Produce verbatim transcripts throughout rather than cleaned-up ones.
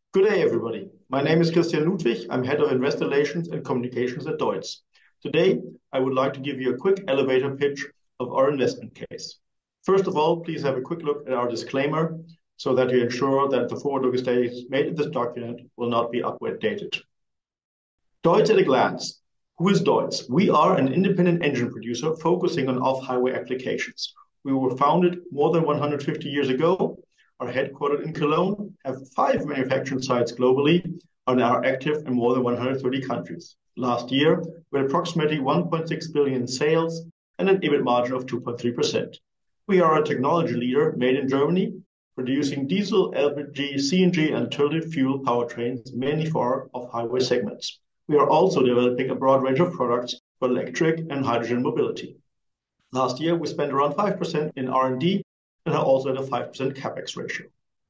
Good day, everybody. My name is Christian Ludwig. I'm Head of Investor Relations and Communications at DEUTZ. Today, I would like to give you a quick elevator pitch of our investment case. First of all, please have a quick look at our disclaimer so that you ensure that the forward-looking statements made in this document will not be updated. DEUTZ at a glance. Who is DEUTZ? We are an independent engine producer focusing on off-highway applications. We were founded more than one hundred fifty years ago, are headquartered in Cologne, have five manufacturing sites globally, and are active in more than one hundred thirty countries. Last year, we had approximately one point six billion in sales and an EBIT margin of two point three percent. We are a technology leader made in Germany, producing diesel, L P G, C N G, and alternative fuel powertrains, mainly for our off-highway segments. We are also developing a broad range of products for electric and hydrogen mobility. Last year, we spent around five percent in R and D and are also at a five percent capex ratio.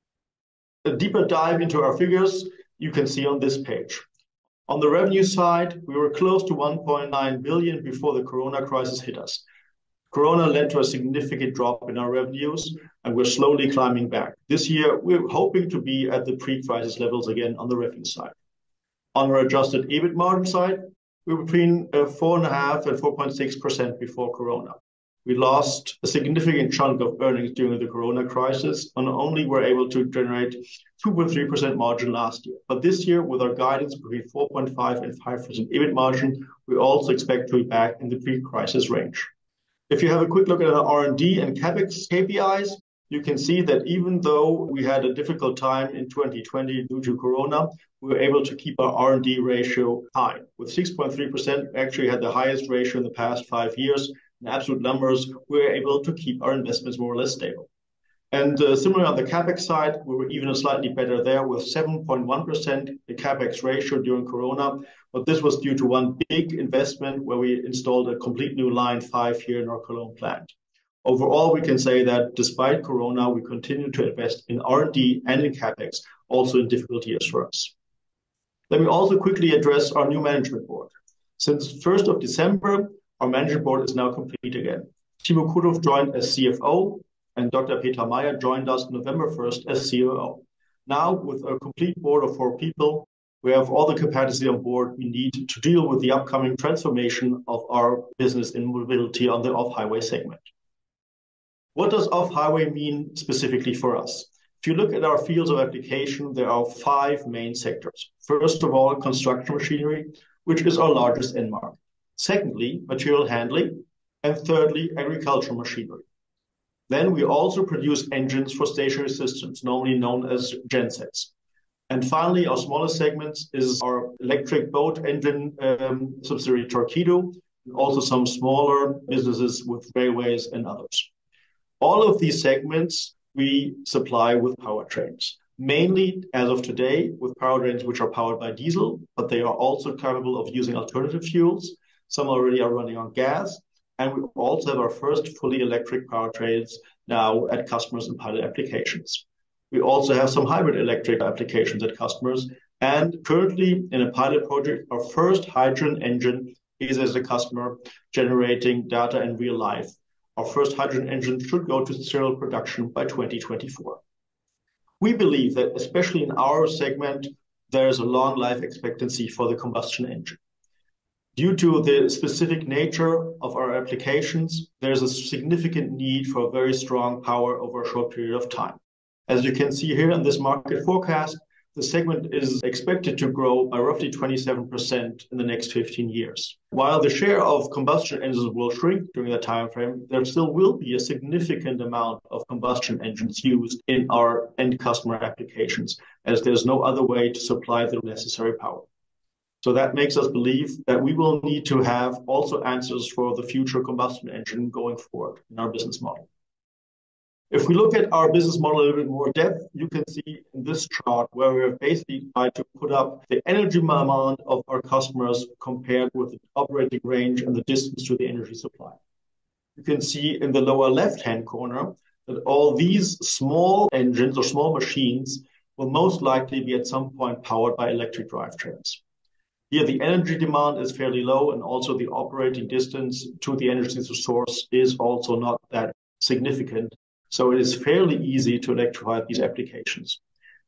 A deeper dive into our figures you can see on this page. On the revenue side, we were close to one point nine billion before the Corona crisis hit us. Corona led to a significant drop in our revenues, and we're slowly climbing back. This year, we're hoping to be at the pre-crisis levels again on the revenue side. On our adjusted EBIT margin side, we were between uh, four point five and four point six percent before Corona. We lost a significant chunk of earnings during the Corona crisis and only were able to generate two point three percent margin last year. But this year, with our guidance between four point five and five percent EBIT margin, we also expect to be back in the pre-crisis range. If you have a quick look at our R and D and capex K P Is, you can see that even though we had a difficult time in twenty twenty due to Corona, we were able to keep our R and D ratio high. With six point three percent, we actually had the highest ratio in the past five years. In absolute numbers, we were able to keep our investments more or less stable. And uh, similarly on the capex side, we were even slightly better there with seven point one percent the capex ratio during Corona. But this was due to one big investment where we installed a complete new line five here in our Cologne plant. Overall, we can say that despite Corona, we continue to invest in R and D and in capex, also in difficult years for us. Let me also quickly address our new management board. Since first of December, our management board is now complete again. Timo Kudov joined as C F O, and Doctor Peter Meyer joined us November first as C O O. Now, with a complete board of four people, we have all the capacity on board we need to deal with the upcoming transformation of our business in mobility on the off-highway segment. What does off-highway mean specifically for us? If you look at our fields of application, there are five main sectors. First of all, construction machinery, which is our largest end market. Secondly, material handling, and thirdly, agricultural machinery. Then we also produce engines for stationary systems, normally known as gensets. And finally, our smallest segments is our electric boat engine um, subsidiary Torqeedo, and also some smaller businesses with railways and others. All of these segments we supply with powertrains, mainly as of today with powertrains which are powered by diesel, but they are also capable of using alternative fuels. Some already are running on gas, and we also have our first fully electric powertrains now at customers and pilot applications. We also have some hybrid electric applications at customers, and currently in a pilot project, our first hydrogen engine is as a customer generating data in real life. Our first hydrogen engine should go to serial production by twenty twenty-four. We believe that especially in our segment, there is a long life expectancy for the combustion engine. Due to the specific nature of our applications, there's a significant need for a very strong power over a short period of time. As you can see here in this market forecast, the segment is expected to grow by roughly twenty-seven percent in the next fifteen years. While the share of combustion engines will shrink during that time frame, there still will be a significant amount of combustion engines used in our end customer applications, as there's no other way to supply the necessary power. So that makes us believe that we will need to have also answers for the future combustion engine going forward in our business model. If we look at our business model a little bit more depth, you can see in this chart where we have basically tried to put up the energy demand of our customers compared with the operating range and the distance to the energy supply. You can see in the lower left-hand corner that all these small engines or small machines will most likely be at some point powered by electric drivetrains. Here, the energy demand is fairly low, and also the operating distance to the energy source is also not that significant. So it is fairly easy to electrify these applications.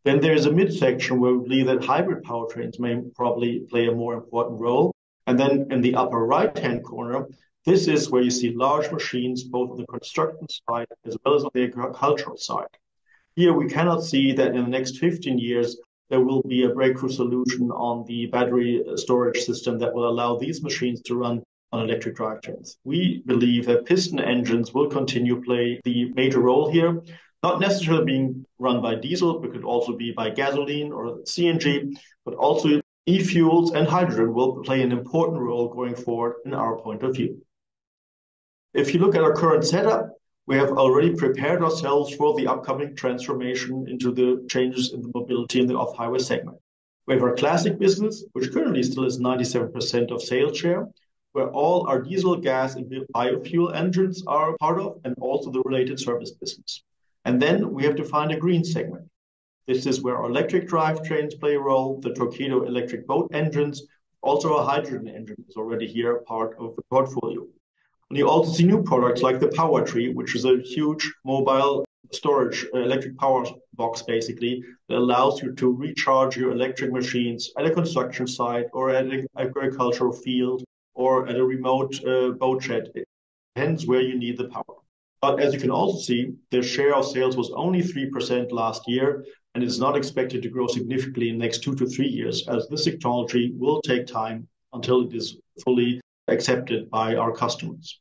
Then there is a midsection where we believe that hybrid powertrains may probably play a more important role. And then in the upper right-hand corner, this is where you see large machines, both on the construction side as well as on the agricultural side. Here we cannot see that in the next fifteen years, there will be a breakthrough solution on the battery storage system that will allow these machines to run on electric drivetrains. We believe that piston engines will continue to play the major role here, not necessarily being run by diesel, but could also be by gasoline or C N G, but also e-fuels and hydrogen will play an important role going forward in our point of view. If you look at our current setup, we have already prepared ourselves for the upcoming transformation into the changes in the mobility in the off-highway segment. We have our classic business, which currently still is ninety-seven percent of sales share, where all our diesel, gas, and biofuel engines are part of, and also the related service business. And then we have to find a green segment. This is where our electric drivetrains play a role, the Torqeedo electric boat engines, also a hydrogen engine is already here, part of the portfolio. And you also see new products like the Power Tree, which is a huge mobile storage uh, electric power box, basically, that allows you to recharge your electric machines at a construction site or at an agricultural field or at a remote uh, boat shed, hence where you need the power. But as you can also see, the share of sales was only three percent last year, and is not expected to grow significantly in the next two to three years, as this technology will take time until it is fully accepted by our customers.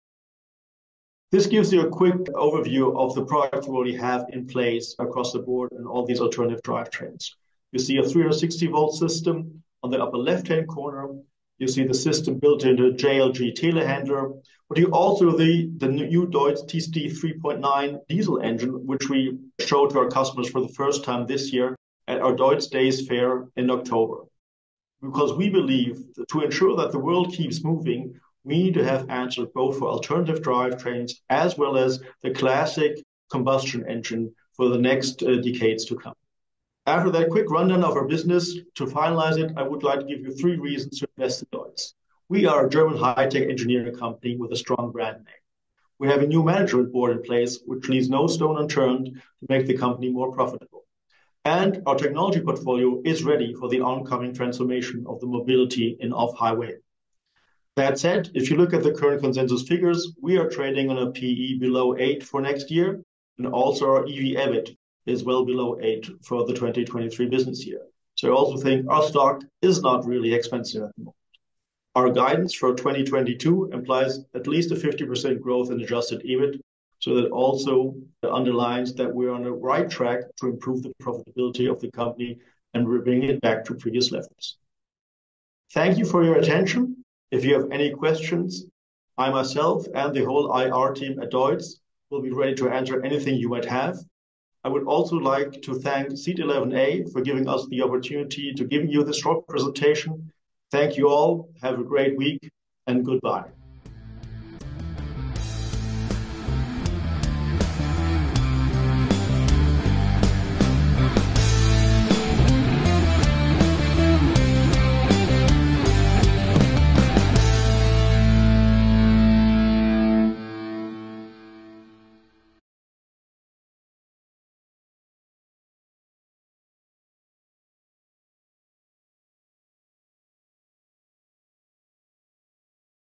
This gives you a quick overview of the products we already have in place across the board and all these alternative drivetrains. You see a three hundred sixty volt system on the upper left-hand corner. You see the system built into a J L G telehandler, but you also the, the new DEUTZ T C D three point nine diesel engine, which we showed to our customers for the first time this year at our DEUTZ Days fair in October. Because we believe that to ensure that the world keeps moving, we need to have answers both for alternative drivetrains as well as the classic combustion engine for the next uh, decades to come. After that quick rundown of our business, to finalize it, I would like to give you three reasons to invest in DEUTZ. We are a German high-tech engineering company with a strong brand name. We have a new management board in place, which leaves no stone unturned to make the company more profitable. And our technology portfolio is ready for the oncoming transformation of the mobility in off-highway. That said, if you look at the current consensus figures, we are trading on a P E below eight for next year, and also our E V EBIT is well below eight for the twenty twenty-three business year. So I also think our stock is not really expensive at the moment. Our guidance for twenty twenty-two implies at least a fifty percent growth in adjusted EBIT, so that also underlines that we're on the right track to improve the profitability of the company and we're bringing it back to previous levels. Thank you for your attention. If you have any questions, I myself and the whole I R team at DEUTZ will be ready to answer anything you might have. I would also like to thank Seat eleven A for giving us the opportunity to give you this short presentation. Thank you all. Have a great week and goodbye.